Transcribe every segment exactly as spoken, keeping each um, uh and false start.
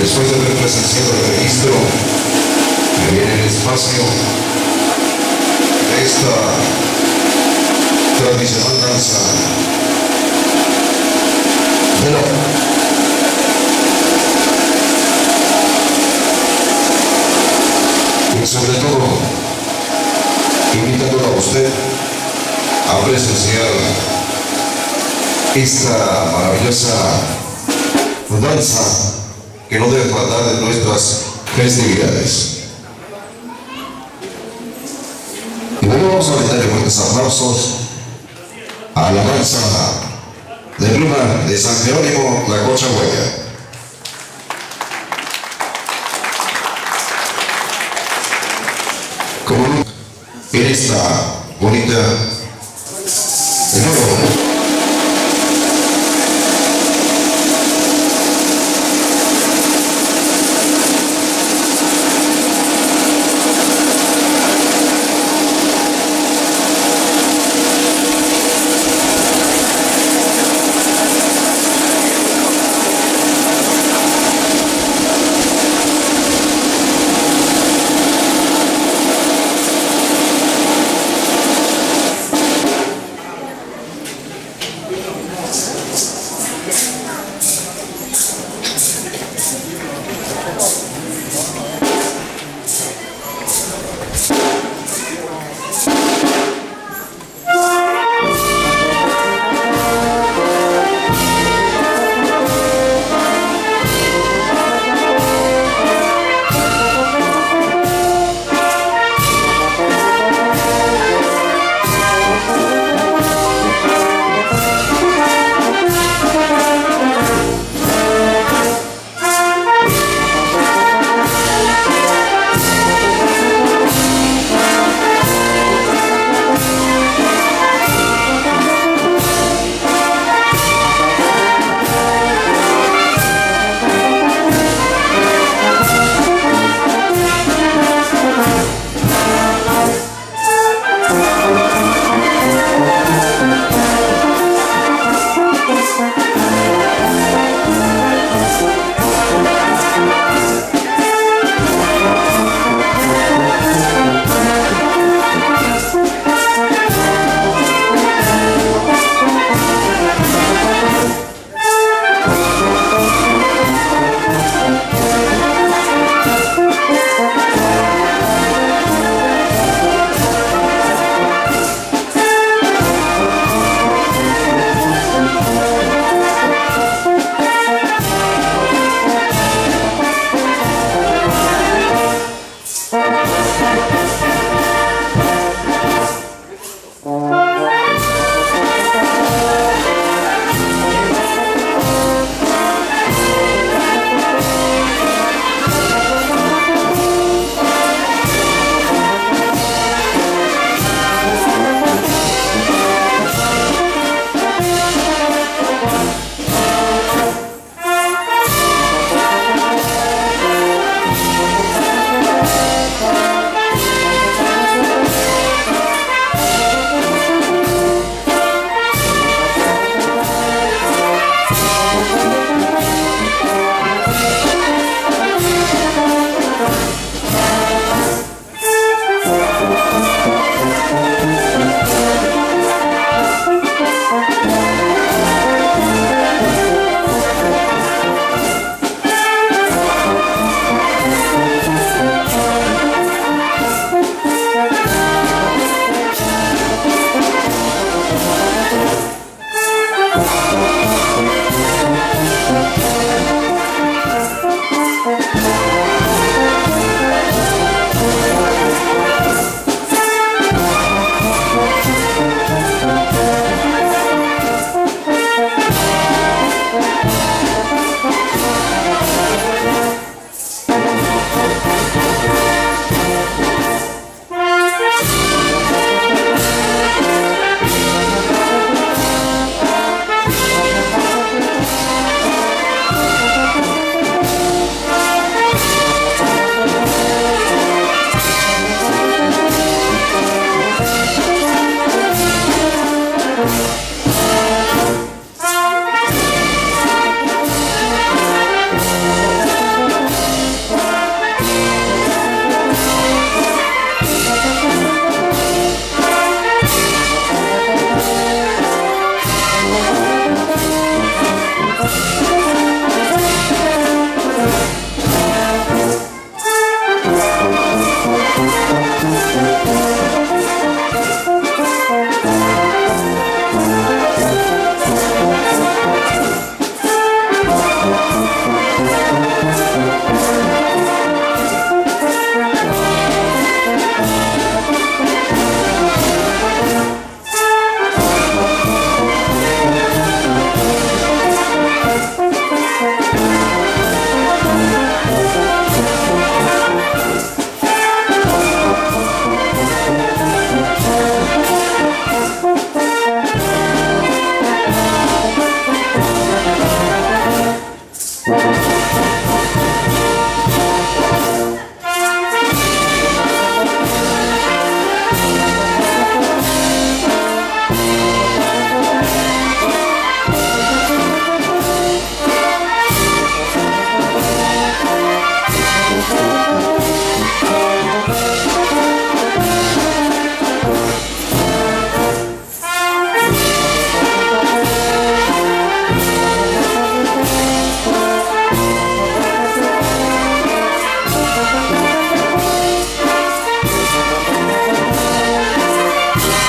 después de haber presenciado el registro, me viene el espacio de esta tradicional danza de lo y sobre todo invitándolo a usted a presenciar esta maravillosa danza que no debe faltar de nuestras festividades. Y bueno, vamos a darle fuertes aplausos a la danza de pluma de San Jerónimo, la Cocha Hueca. Como en esta bonita enhorabuena.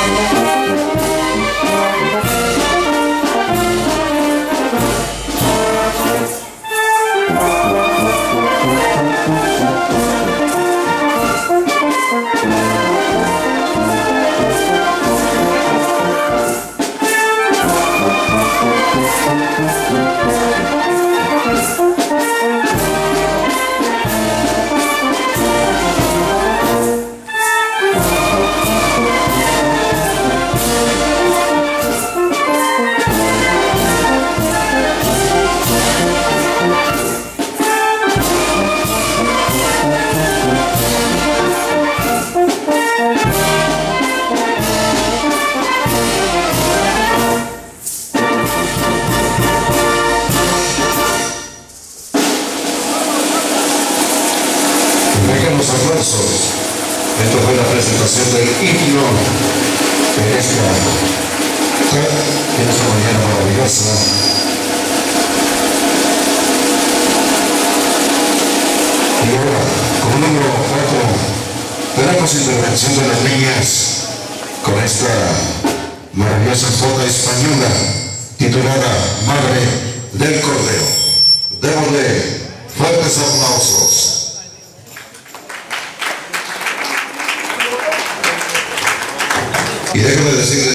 Los aplausos. Esto fue la presentación del himno de esta, en esta mañana maravillosa. Y ahora, como número cuatro, tenemos intervención de las niñas con esta maravillosa foto española titulada Madre del Cordero. Démosle fuertes aplausos. Y déjame decirle